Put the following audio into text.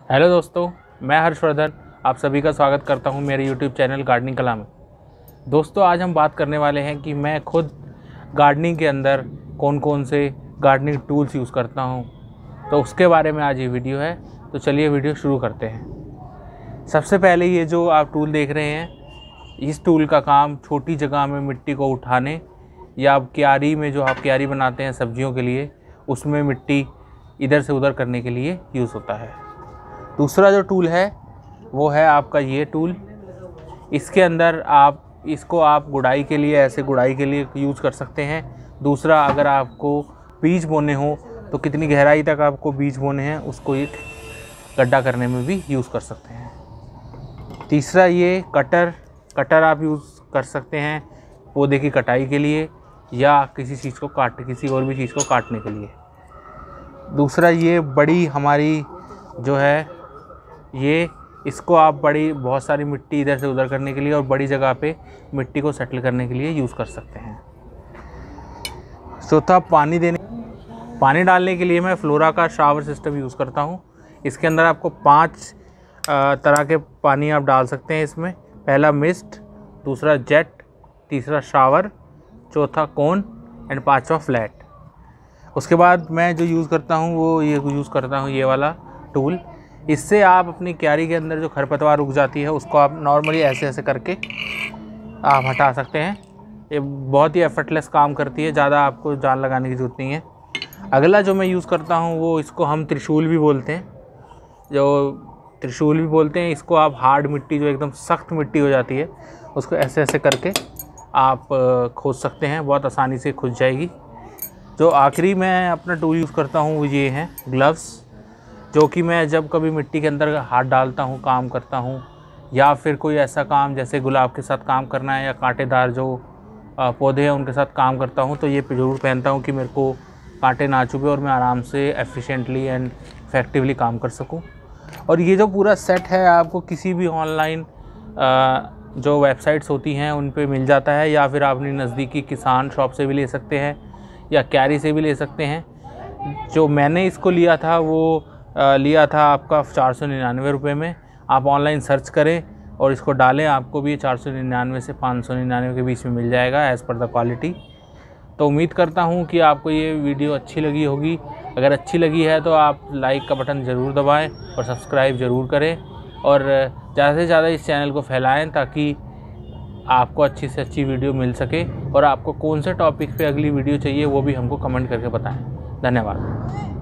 Hello दोस्तों, मैं हर्षवर्धन आप सभी का स्वागत करता हूं मेरे यूट्यूब चैनल गार्डनिंग कला में। दोस्तों, आज हम बात करने वाले हैं कि मैं खुद गार्डनिंग के अंदर कौन कौन से गार्डनिंग टूल्स यूज़ करता हूं, तो उसके बारे में आज ये वीडियो है। तो चलिए वीडियो शुरू करते हैं। सबसे पहले ये जो आप टूल देख रहे हैं, इस टूल का काम छोटी जगह में मिट्टी को उठाने या क्यारी में जो आप क्यारी बनाते हैं सब्जियों के लिए, उसमें मिट्टी इधर से उधर करने के लिए यूज़ होता है। दूसरा जो टूल है वो है आपका ये टूल। इसके अंदर इसको आप गुड़ाई के लिए, ऐसे गुड़ाई के लिए यूज़ कर सकते हैं। दूसरा, अगर आपको बीज बोने हो तो कितनी गहराई तक आपको बीज बोने हैं उसको एक गड्ढा करने में भी यूज़ कर सकते हैं। तीसरा, ये कटर आप यूज़ कर सकते हैं पौधे की कटाई के लिए या किसी और भी चीज़ को काटने के लिए। दूसरा, ये बड़ी हमारी जो है इसको आप बहुत सारी मिट्टी इधर से उधर करने के लिए और बड़ी जगह पे मिट्टी को सेटल करने के लिए यूज़ कर सकते हैं। चौथा, पानी डालने के लिए मैं फ्लोरा का शावर सिस्टम यूज़ करता हूँ। इसके अंदर आपको 5 तरह के पानी आप डाल सकते हैं इसमें। पहला मिस्ट, दूसरा जेट, तीसरा शावर, चौथा कोन एंड 5वां फ्लैट। उसके बाद मैं जो यूज़ करता हूँ वो यूज़ करता हूँ ये वाला टूल। इससे आप अपनी क्यारी के अंदर जो खरपतवार उग जाती है उसको आप नॉर्मली ऐसे करके आप हटा सकते हैं। ये बहुत ही एफर्टलेस काम करती है, ज़्यादा आपको जान लगाने की ज़रूरत नहीं है। अगला जो मैं यूज़ करता हूँ वो इसको हम त्रिशूल भी बोलते हैं। इसको आप हार्ड मिट्टी, जो एकदम सख्त मिट्टी हो जाती है, उसको ऐसे करके आप खोद सकते हैं, बहुत आसानी से खुद जाएगी। जो आखिरी मैं अपना टूल यूज़ करता हूँ वो ये है ग्लव्स, जो कि मैं जब कभी मिट्टी के अंदर हाथ डालता हूँ, काम करता हूँ, या फिर कोई ऐसा काम जैसे गुलाब के साथ काम करना है या कांटेदार जो पौधे हैं उनके साथ काम करता हूँ, तो ये ज़रूर पहनता हूँ कि मेरे को कांटे ना चुभे और मैं आराम से एफिशिएंटली एंड इफ़ेक्टिवली काम कर सकूँ। और ये जो पूरा सेट है आपको किसी भी ऑनलाइन जो वेबसाइट्स होती हैं उन पे मिल जाता है, या फिर आप अपनी नज़दीकी किसान शॉप से भी ले सकते हैं या क्यारी से भी ले सकते हैं। जो मैंने इसको लिया था वो लिया था आपका 499 रुपये में। आप ऑनलाइन सर्च करें और इसको डालें, आपको भी 499 से 599 के बीच में मिल जाएगा एज़ पर द क्वालिटी। तो उम्मीद करता हूँ कि आपको ये वीडियो अच्छी लगी होगी। अगर अच्छी लगी है तो आप लाइक का बटन ज़रूर दबाएं और सब्सक्राइब ज़रूर करें, और ज़्यादा से ज़्यादा इस चैनल को फैलाएं ताकि आपको अच्छी से अच्छी वीडियो मिल सके। और आपको कौन से टॉपिक पे अगली वीडियो चाहिए वो भी हमको कमेंट करके बताएं। धन्यवाद।